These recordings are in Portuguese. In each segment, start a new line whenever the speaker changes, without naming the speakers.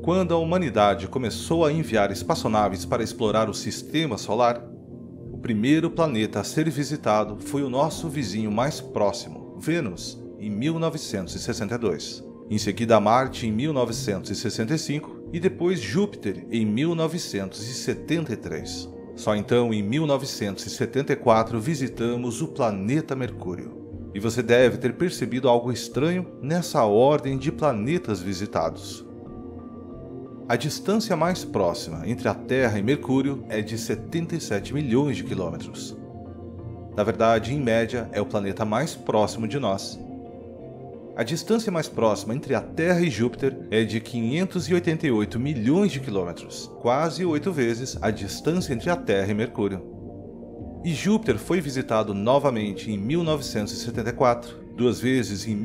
Quando a humanidade começou a enviar espaçonaves para explorar o sistema solar, o primeiro planeta a ser visitado foi o nosso vizinho mais próximo, Vênus, em 1962. Em seguida Marte em 1965 e depois Júpiter em 1973. Só então em 1974 visitamos o planeta Mercúrio. E você deve ter percebido algo estranho nessa ordem de planetas visitados. A distância mais próxima entre a Terra e Mercúrio é de 77 milhões de quilômetros. Na verdade, em média, é o planeta mais próximo de nós. A distância mais próxima entre a Terra e Júpiter é de 588 milhões de quilômetros, quase 8 vezes a distância entre a Terra e Mercúrio. E Júpiter foi visitado novamente em 1974, 2 vezes em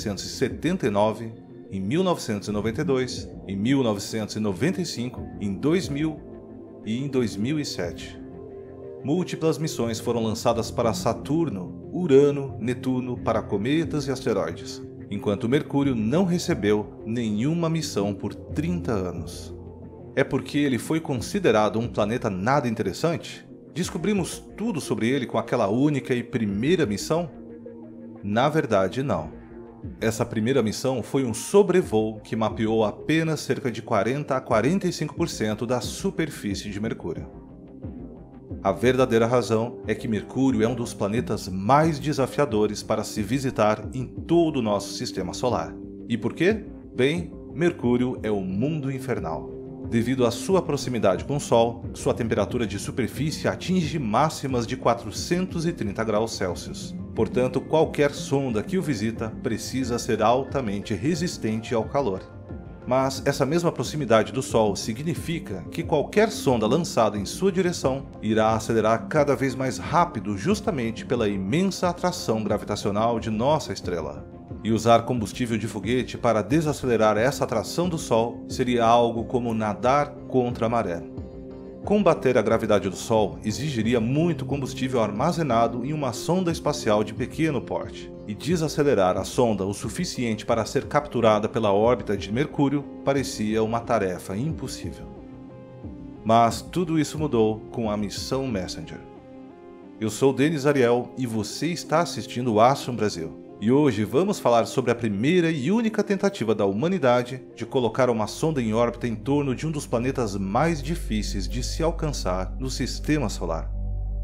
1979, em 1992, em 1995, em 2000 e em 2007. Múltiplas missões foram lançadas para Saturno, Urano, Netuno, para cometas e asteroides, enquanto Mercúrio não recebeu nenhuma missão por 30 anos. É porque ele foi considerado um planeta nada interessante? Descobrimos tudo sobre ele com aquela única e primeira missão? Na verdade, não. Essa primeira missão foi um sobrevoo que mapeou apenas cerca de 40 a 45% da superfície de Mercúrio. A verdadeira razão é que Mercúrio é um dos planetas mais desafiadores para se visitar em todo o nosso sistema solar. E por quê? Bem, Mercúrio é o mundo infernal. Devido à sua proximidade com o Sol, sua temperatura de superfície atinge máximas de 430 graus Celsius. Portanto, qualquer sonda que o visita precisa ser altamente resistente ao calor. Mas essa mesma proximidade do Sol significa que qualquer sonda lançada em sua direção irá acelerar cada vez mais rápido justamente pela imensa atração gravitacional de nossa estrela. E usar combustível de foguete para desacelerar essa atração do Sol seria algo como nadar contra a maré. Combater a gravidade do Sol exigiria muito combustível armazenado em uma sonda espacial de pequeno porte, e desacelerar a sonda o suficiente para ser capturada pela órbita de Mercúrio parecia uma tarefa impossível. Mas tudo isso mudou com a missão Messenger. Eu sou Denis Ariel e você está assistindo o Astrum Brasil. E hoje vamos falar sobre a primeira e única tentativa da humanidade de colocar uma sonda em órbita em torno de um dos planetas mais difíceis de se alcançar no Sistema Solar.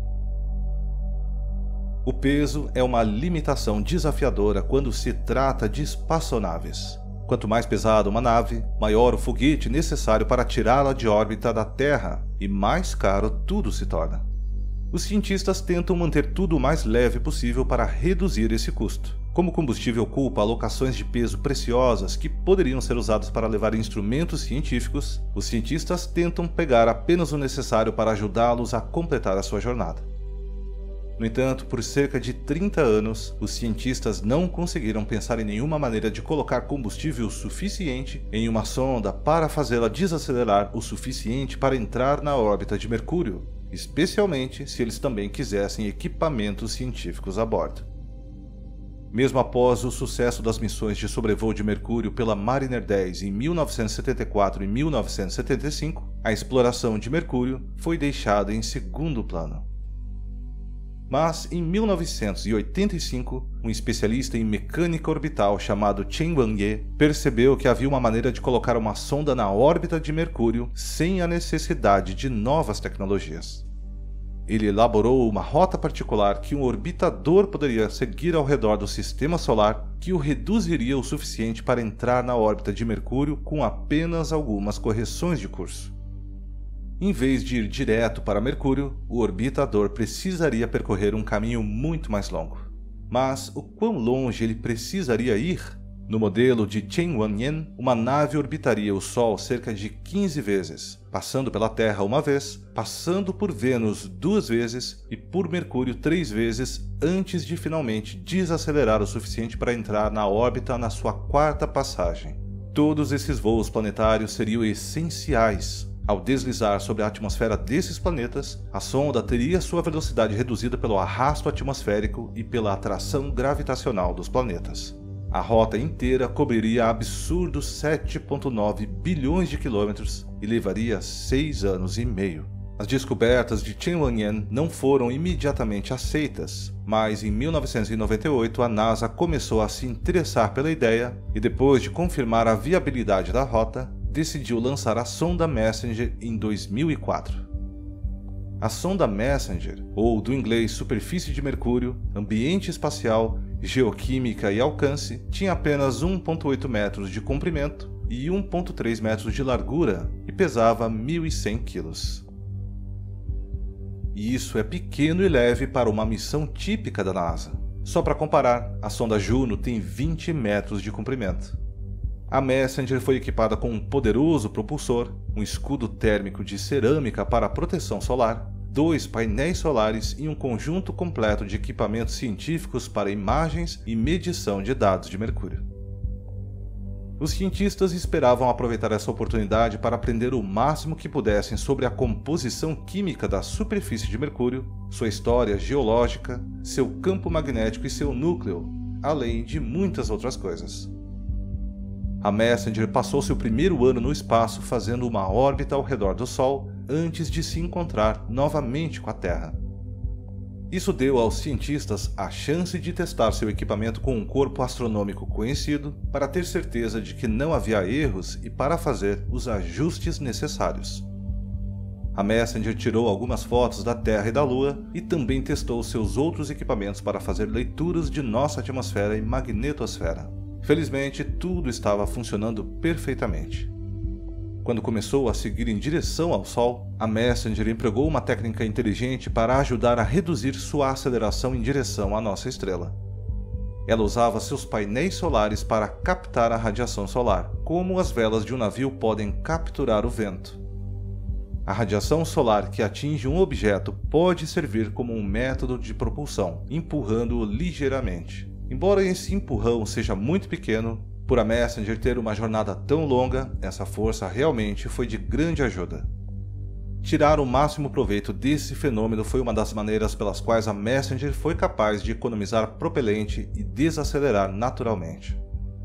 O peso é uma limitação desafiadora quando se trata de espaçonaves. Quanto mais pesada uma nave, maior o foguete necessário para tirá-la de órbita da Terra, e mais caro tudo se torna. Os cientistas tentam manter tudo o mais leve possível para reduzir esse custo. Como o combustível ocupa alocações de peso preciosas que poderiam ser usadas para levar instrumentos científicos, os cientistas tentam pegar apenas o necessário para ajudá-los a completar a sua jornada. No entanto, por cerca de 30 anos, os cientistas não conseguiram pensar em nenhuma maneira de colocar combustível suficiente em uma sonda para fazê-la desacelerar o suficiente para entrar na órbita de Mercúrio, especialmente se eles também quisessem equipamentos científicos a bordo. Mesmo após o sucesso das missões de sobrevoo de Mercúrio pela Mariner 10 em 1974 e 1975, a exploração de Mercúrio foi deixada em segundo plano. Mas, em 1985, um especialista em mecânica orbital chamado Chen Wang-Ye percebeu que havia uma maneira de colocar uma sonda na órbita de Mercúrio sem a necessidade de novas tecnologias. Ele elaborou uma rota particular que um orbitador poderia seguir ao redor do Sistema Solar, que o reduziria o suficiente para entrar na órbita de Mercúrio com apenas algumas correções de curso. Em vez de ir direto para Mercúrio, o orbitador precisaria percorrer um caminho muito mais longo. Mas o quão longe ele precisaria ir? No modelo de Chen Wang-Yen, uma nave orbitaria o Sol cerca de 15 vezes, passando pela Terra uma vez, passando por Vênus 2 vezes e por Mercúrio 3 vezes antes de finalmente desacelerar o suficiente para entrar na órbita na sua 4ª passagem. Todos esses voos planetários seriam essenciais. Ao deslizar sobre a atmosfera desses planetas, a sonda teria sua velocidade reduzida pelo arrasto atmosférico e pela atração gravitacional dos planetas. A rota inteira cobriria absurdos 7,9 bilhões de quilômetros e levaria 6 anos e meio. As descobertas de Chen Wanyan não foram imediatamente aceitas, mas em 1998 a NASA começou a se interessar pela ideia e, depois de confirmar a viabilidade da rota, decidiu lançar a sonda Messenger em 2004. A sonda Messenger, ou do inglês superfície de Mercúrio, ambiente espacial, geoquímica e alcance, tinha apenas 1,8 metros de comprimento e 1,3 metros de largura e pesava 1.100 quilos. E isso é pequeno e leve para uma missão típica da NASA. Só para comparar, a sonda Juno tem 20 metros de comprimento. A Messenger foi equipada com um poderoso propulsor, um escudo térmico de cerâmica para proteção solar, 2 painéis solares e um conjunto completo de equipamentos científicos para imagens e medição de dados de Mercúrio. Os cientistas esperavam aproveitar essa oportunidade para aprender o máximo que pudessem sobre a composição química da superfície de Mercúrio, sua história geológica, seu campo magnético e seu núcleo, além de muitas outras coisas. A Messenger passou seu primeiro ano no espaço fazendo uma órbita ao redor do Sol antes de se encontrar novamente com a Terra. Isso deu aos cientistas a chance de testar seu equipamento com um corpo astronômico conhecido para ter certeza de que não havia erros e para fazer os ajustes necessários. A Messenger tirou algumas fotos da Terra e da Lua e também testou seus outros equipamentos para fazer leituras de nossa atmosfera e magnetosfera. Felizmente, tudo estava funcionando perfeitamente. Quando começou a seguir em direção ao Sol, a Messenger empregou uma técnica inteligente para ajudar a reduzir sua aceleração em direção à nossa estrela. Ela usava seus painéis solares para captar a radiação solar, como as velas de um navio podem capturar o vento. A radiação solar que atinge um objeto pode servir como um método de propulsão, empurrando-o ligeiramente. Embora esse empurrão seja muito pequeno, por a Messenger ter uma jornada tão longa, essa força realmente foi de grande ajuda. Tirar o máximo proveito desse fenômeno foi uma das maneiras pelas quais a Messenger foi capaz de economizar propelente e desacelerar naturalmente.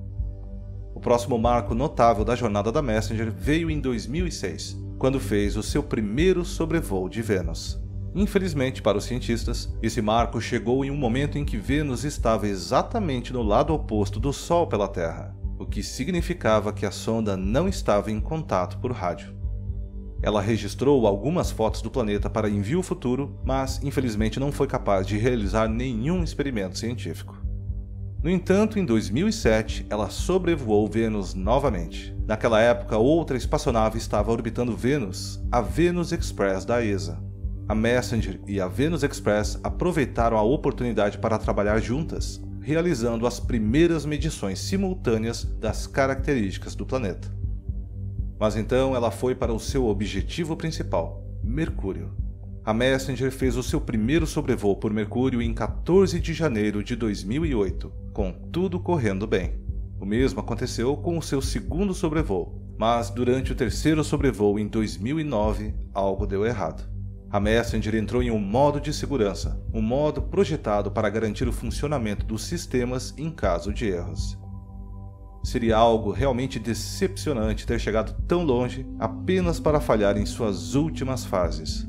O próximo marco notável da jornada da Messenger veio em 2006, quando fez o seu primeiro sobrevoo de Vênus. Infelizmente para os cientistas, esse marco chegou em um momento em que Vênus estava exatamente no lado oposto do Sol pela Terra, o que significava que a sonda não estava em contato por rádio. Ela registrou algumas fotos do planeta para envio futuro, mas infelizmente não foi capaz de realizar nenhum experimento científico. No entanto, em 2007, ela sobrevoou Vênus novamente. Naquela época, outra espaçonave estava orbitando Vênus, a Venus Express da ESA. A Messenger e a Venus Express aproveitaram a oportunidade para trabalhar juntas, realizando as primeiras medições simultâneas das características do planeta. Mas então ela foi para o seu objetivo principal, Mercúrio. A Messenger fez o seu primeiro sobrevoo por Mercúrio em 14 de janeiro de 2008, com tudo correndo bem. O mesmo aconteceu com o seu segundo sobrevoo, mas durante o terceiro sobrevoo em 2009, algo deu errado. A Messenger entrou em um modo de segurança, um modo projetado para garantir o funcionamento dos sistemas em caso de erros. Seria algo realmente decepcionante ter chegado tão longe apenas para falhar em suas últimas fases.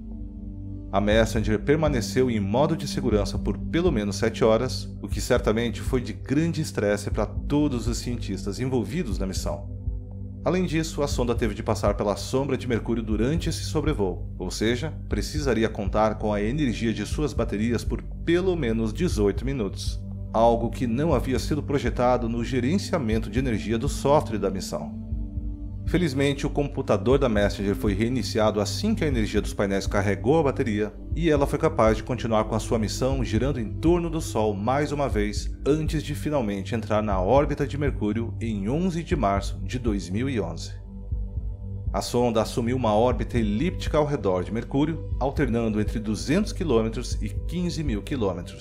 A Messenger permaneceu em modo de segurança por pelo menos 7 horas, o que certamente foi de grande estresse para todos os cientistas envolvidos na missão. Além disso, a sonda teve de passar pela sombra de Mercúrio durante esse sobrevoo, ou seja, precisaria contar com a energia de suas baterias por pelo menos 18 minutos, algo que não havia sido projetado no gerenciamento de energia do software da missão. Felizmente, o computador da Messenger foi reiniciado assim que a energia dos painéis carregou a bateria, e ela foi capaz de continuar com a sua missão girando em torno do Sol mais uma vez, antes de finalmente entrar na órbita de Mercúrio em 11 de março de 2011. A sonda assumiu uma órbita elíptica ao redor de Mercúrio, alternando entre 200 km e 15.000 km.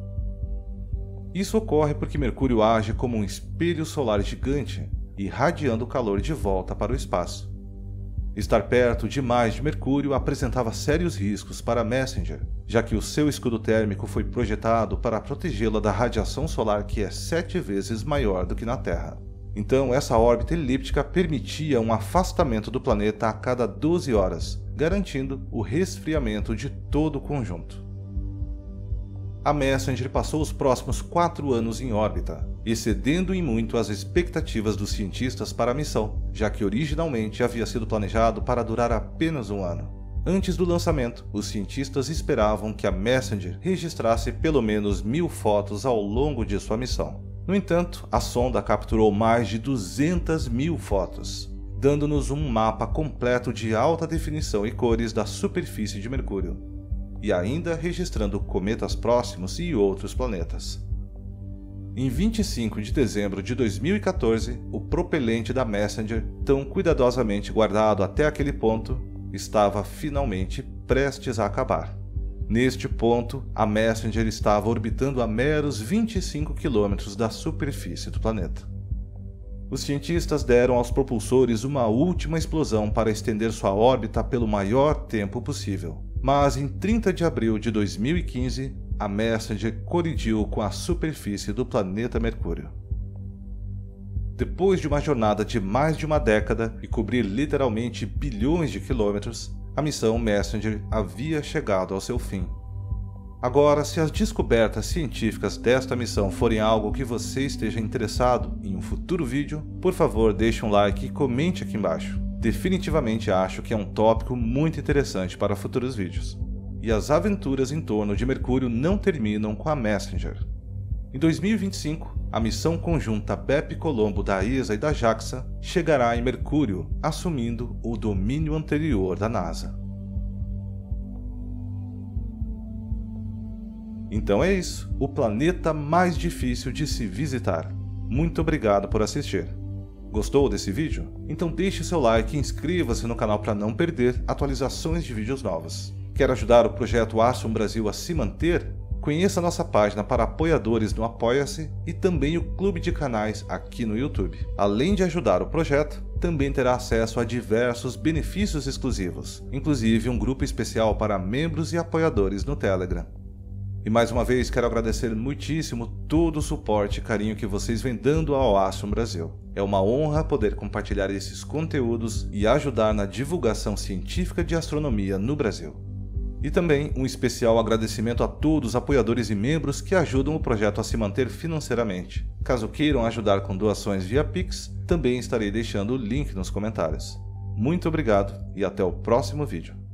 Isso ocorre porque Mercúrio age como um espelho solar gigante, irradiando o calor de volta para o espaço. Estar perto demais de Mercúrio apresentava sérios riscos para a Messenger, já que o seu escudo térmico foi projetado para protegê-la da radiação solar que é 7 vezes maior do que na Terra. Então, essa órbita elíptica permitia um afastamento do planeta a cada 12 horas, garantindo o resfriamento de todo o conjunto. A Messenger passou os próximos 4 anos em órbita, excedendo em muito as expectativas dos cientistas para a missão, já que originalmente havia sido planejado para durar apenas 1 ano. Antes do lançamento, os cientistas esperavam que a Messenger registrasse pelo menos 1000 fotos ao longo de sua missão. No entanto, a sonda capturou mais de 200.000 fotos, dando-nos um mapa completo de alta definição e cores da superfície de Mercúrio, e ainda registrando cometas próximos e outros planetas. Em 25 de dezembro de 2014, o propelente da Messenger, tão cuidadosamente guardado até aquele ponto, estava finalmente prestes a acabar. Neste ponto, a Messenger estava orbitando a meros 25 km da superfície do planeta. Os cientistas deram aos propulsores uma última explosão para estender sua órbita pelo maior tempo possível. Mas em 30 de abril de 2015, a Messenger colidiu com a superfície do planeta Mercúrio. Depois de uma jornada de mais de uma década e cobrir literalmente bilhões de quilômetros, a missão Messenger havia chegado ao seu fim. Agora, se as descobertas científicas desta missão forem algo que você esteja interessado em um futuro vídeo, por favor deixe um like e comente aqui embaixo. Definitivamente acho que é um tópico muito interessante para futuros vídeos. E as aventuras em torno de Mercúrio não terminam com a Messenger. Em 2025, a missão conjunta Bepi-Colombo da ESA e da JAXA chegará em Mercúrio, assumindo o domínio anterior da NASA. Então é isso, o planeta mais difícil de se visitar. Muito obrigado por assistir. Gostou desse vídeo? Então deixe seu like e inscreva-se no canal para não perder atualizações de vídeos novos. Quer ajudar o projeto Astrum Brasil a se manter? Conheça nossa página para apoiadores no Apoia-se e também o clube de canais aqui no YouTube. Além de ajudar o projeto, também terá acesso a diversos benefícios exclusivos, inclusive um grupo especial para membros e apoiadores no Telegram. E mais uma vez quero agradecer muitíssimo todo o suporte e carinho que vocês vêm dando ao Astrum Brasil. É uma honra poder compartilhar esses conteúdos e ajudar na divulgação científica de astronomia no Brasil. E também um especial agradecimento a todos os apoiadores e membros que ajudam o projeto a se manter financeiramente. Caso queiram ajudar com doações via Pix, também estarei deixando o link nos comentários. Muito obrigado e até o próximo vídeo.